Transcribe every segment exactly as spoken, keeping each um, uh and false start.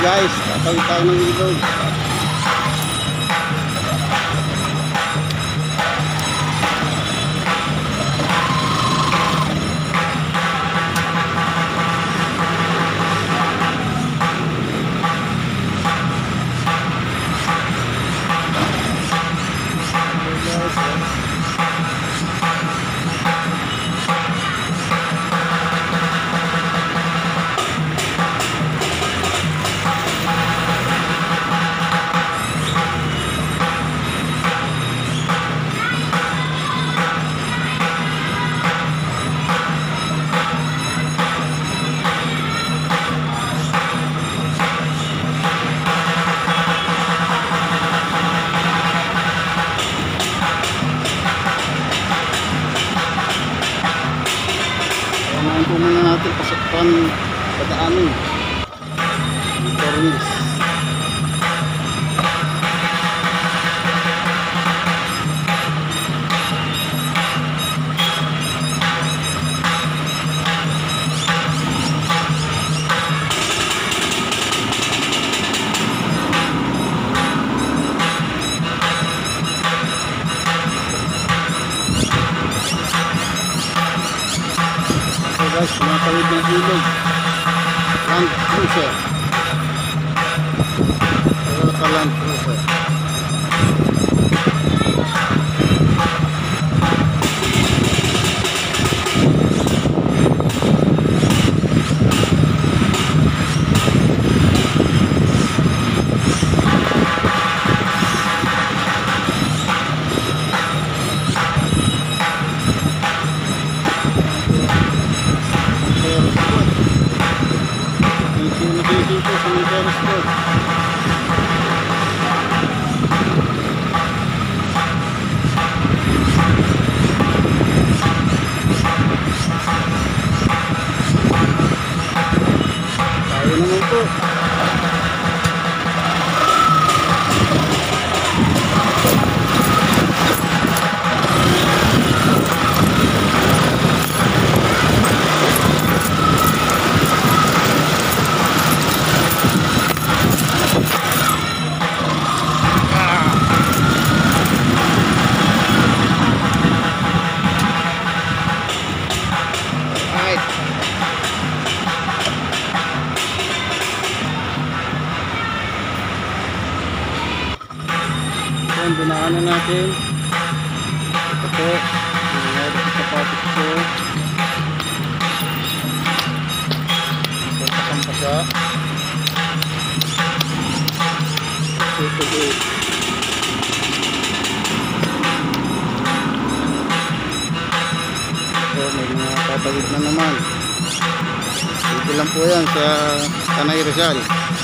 guys, tatawid tayo ng ilog. Samahan po muna natin pasakpan padaanin Tornis. Guys, nakawid ng ilog Land Cruiser, Toyota Land Cruiser. Dito sa Mideros Road. Tayo naman po. Yan, dinaanan natin. Ito po, dinaanan sa sapatos ko. Ito pasampasa. Ito po. Ito, may mga tatawid na naman. Ito lang po yan sa Tanay Rizal.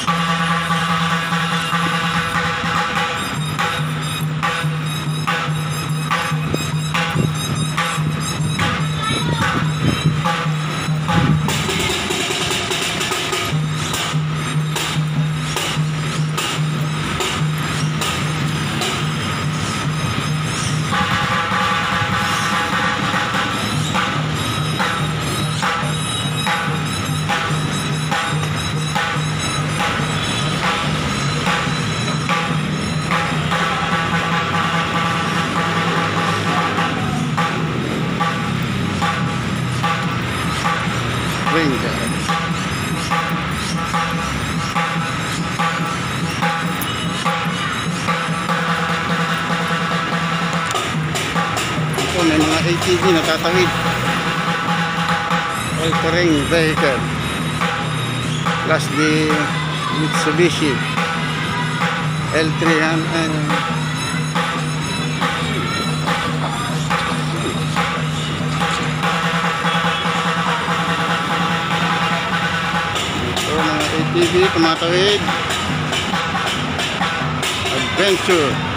Ranger. Ito, may mga A T V na tatawid. All-terrain vehicle. Plus the Mitsubishi L three hundred. A T V tumatawid. Adventure.